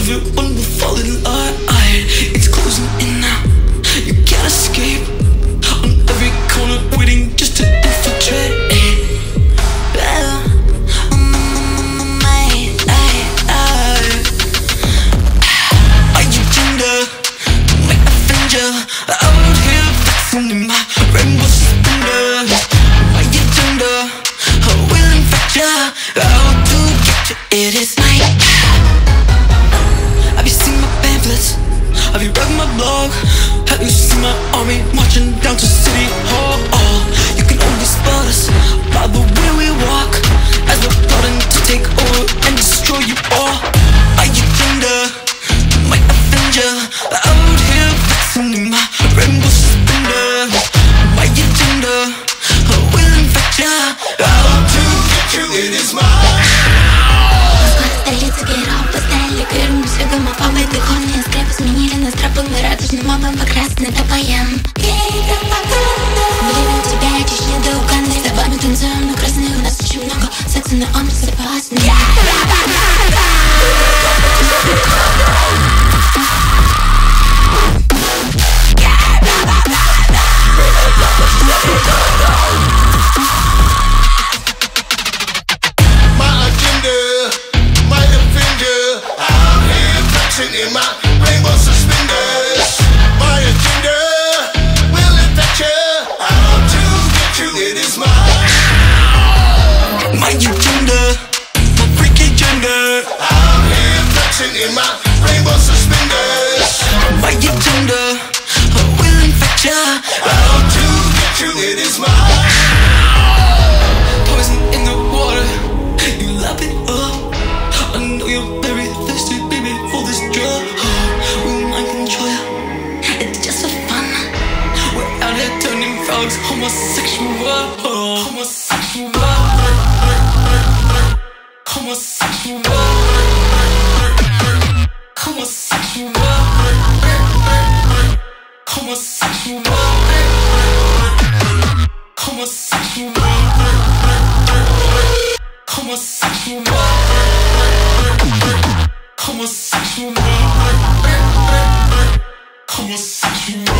everyone will fall in line. It's closing in now, you can't escape. On every corner waiting just to infiltrate. Are you tender? My avenger, out here flexing in my rainbow suspenders. Are you tender? I will infect ya. How to get you? It is night. Have you seen my pamphlets? Have you read my blog? Have you seen my army marching down to City Hall? You can only spot us by the way we walk, as we're plotting to take over and destroy you all. Are you tender? My avenger, out here flexing in my rainbow suspenders. Are you tender? I will infect ya. How to get you? It is my дыхание, скрепы сменили нас тропы. Мы радужным обом покрасны до поем. Время тебя чуть до Уганды. С тобами танцуем, но красные у нас очень много. Секса, но он безопасный. In my rainbow suspenders, my agenda will infect you. How to get you? It is my agenda, my freaky agenda. I'm here flexing in my rainbow suspenders. My agenda, I will infect ya. How to get you? It is my poison in the water. You lap it up. I know you're very thirsty, baby, for this drug. We'll mind control ya. It's just for fun. We're out here turning frogs homosexual. Homosexual. Homosexual. Homosexual. Homosexual. Homosexual. Homosexual. Homosexual. Homosexual.